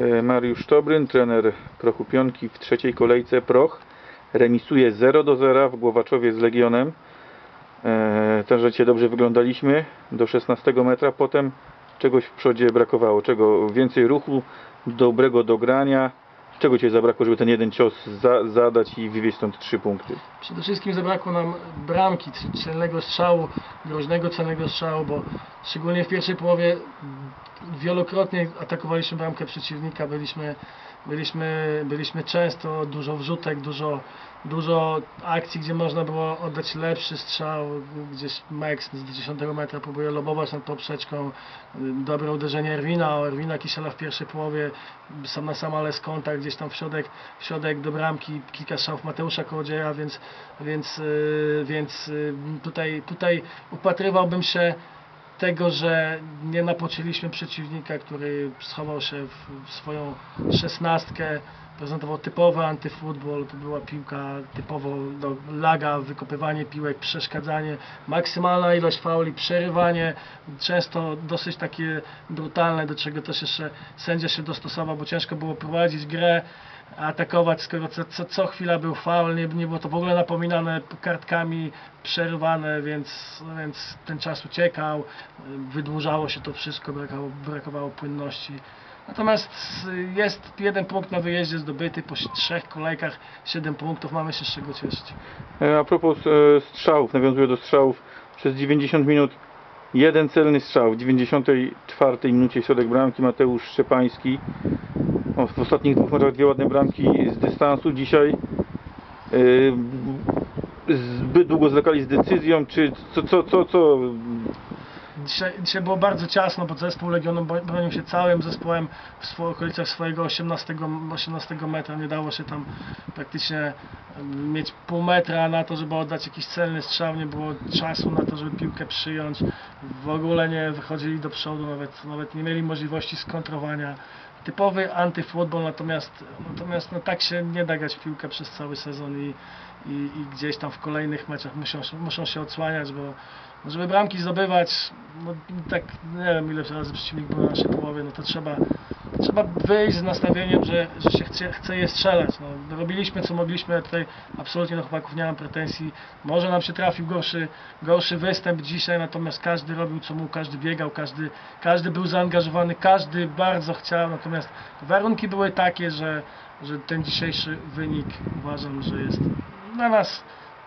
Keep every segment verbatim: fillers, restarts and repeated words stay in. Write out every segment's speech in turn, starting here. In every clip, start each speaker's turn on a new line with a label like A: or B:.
A: Mariusz Tobryn, trener Prochu Pionki w trzeciej kolejce. Proch remisuje zero do zera w Głowaczowie z Legionem. E, też dzisiaj dobrze wyglądaliśmy do szesnastego metra. Potem czegoś w przodzie brakowało. Czego? Więcej ruchu, dobrego dogrania. Czego Cię zabrakło, żeby ten jeden cios za, zadać i wywieźć stąd trzy punkty?
B: Przede wszystkim zabrakło nam bramki, celnego strzału, groźnego celnego strzału, bo szczególnie w pierwszej połowie wielokrotnie atakowaliśmy bramkę przeciwnika, byliśmy, byliśmy, byliśmy często, dużo wrzutek, dużo, dużo akcji, gdzie można było oddać lepszy strzał, gdzieś Max z dziesiątego metra próbuje lobować nad poprzeczką, dobre uderzenie Erwina, o Erwina Kisiela w pierwszej połowie, sam na sam, ale z kąta, gdzieś tam w środek, w środek do bramki, kilka strzałów Mateusza Kołodzieja, więc, więc, więc tutaj, tutaj upatrywałbym się tego, że nie napoczyliśmy przeciwnika, który schował się w swoją szesnastkę, prezentował typowy antyfutbol, to była piłka typowo do laga, wykopywanie piłek, przeszkadzanie, maksymalna ilość fauli, przerywanie, często dosyć takie brutalne, do czego też jeszcze sędzia się dostosował, bo ciężko było prowadzić grę, atakować, skoro co, co, co chwila był faul, nie, nie było to w ogóle napominane kartkami, przerywane, więc, więc ten czas uciekał, wydłużało się to wszystko, brakowało, brakowało płynności. Natomiast jest jeden punkt na wyjeździe zdobyty, po trzech kolejkach siedem punktów, mamy się z czego cieszyć.
A: A propos strzałów, nawiązuję do strzałów, przez dziewięćdziesiąt minut jeden celny strzał, w dziewięćdziesiątej czwartej minucie środek bramki Mateusz Szczepański. O, w ostatnich dwóch meczach dwie ładne bramki z dystansu. Dzisiaj yy, zbyt długo zwlekali z decyzją, czy co, co, co, co?
B: Dzisiaj, dzisiaj było bardzo ciasno, bo zespół Legionu bronił się całym zespołem w swoich okolicach swojego osiemnastego metra. Nie dało się tam praktycznie mieć pół metra na to, żeby oddać jakiś celny strzał. Nie było czasu na to, żeby piłkę przyjąć. W ogóle nie wychodzili do przodu, nawet, nawet nie mieli możliwości skontrowania. Typowy antyfutbol, natomiast, natomiast no, tak się nie da grać w piłkę przez cały sezon i, i, i gdzieś tam w kolejnych meczach muszą, muszą się odsłaniać, bo żeby bramki zdobywać, no tak nie wiem ile razy przeciwnik był na naszej połowie, no to trzeba, trzeba wyjść z nastawieniem, że, że się chce, chce je strzelać. No, robiliśmy co mogliśmy, tutaj absolutnie do chłopaków nie mam pretensji. Może nam się trafił gorszy, gorszy występ dzisiaj, natomiast każdy robił co mógł, każdy biegał, każdy, każdy był zaangażowany, każdy bardzo chciał, natomiast warunki były takie, że, że ten dzisiejszy wynik uważam, że jest dla nas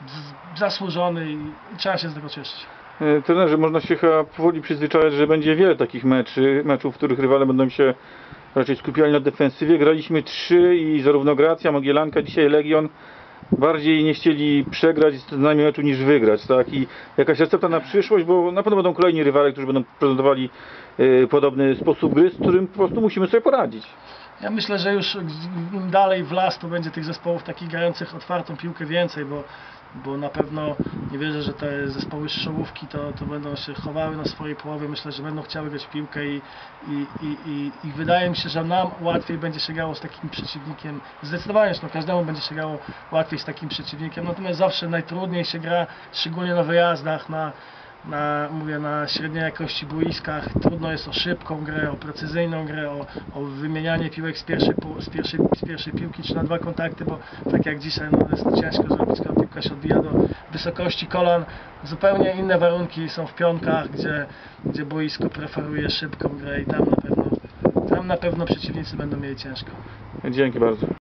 B: zasłużony i, i trzeba się z tego cieszyć.
A: Trenerze, można się chyba powoli przyzwyczajać, że będzie wiele takich meczy, meczów, w których rywale będą się raczej skupiali na defensywie. Graliśmy trzy i zarówno Gracja, Mogielanka, dzisiaj Legion bardziej nie chcieli przegrać z nami meczu niż wygrać, tak? I jakaś recepta na przyszłość, bo na pewno będą kolejni rywale, którzy będą prezentowali y, podobny sposób gry, z którym po prostu musimy sobie poradzić.
B: Ja myślę, że już im dalej w las, to będzie tych zespołów takich grających otwartą piłkę więcej, bo, bo na pewno nie wierzę, że te zespoły z czołówki to, to będą się chowały na swojej połowie. Myślę, że będą chciały grać w piłkę i, i, i, i, i wydaje mi się, że nam łatwiej będzie się grało z takim przeciwnikiem. Zdecydowanie, no każdemu będzie się grało łatwiej z takim przeciwnikiem, natomiast zawsze najtrudniej się gra, szczególnie na wyjazdach, na Na, mówię, na średniej jakości boiskach. Trudno jest o szybką grę, o precyzyjną grę, o, o wymienianie piłek z pierwszej, z, pierwszej, z pierwszej piłki czy na dwa kontakty, bo tak jak dzisiaj no, jest ciężko zrobić, skoro piłka się odbija do wysokości kolan. Zupełnie inne warunki są w Pionkach, gdzie, gdzie boisko preferuje szybką grę i tam na pewno, tam na pewno przeciwnicy będą mieli ciężko.
A: Dzięki bardzo.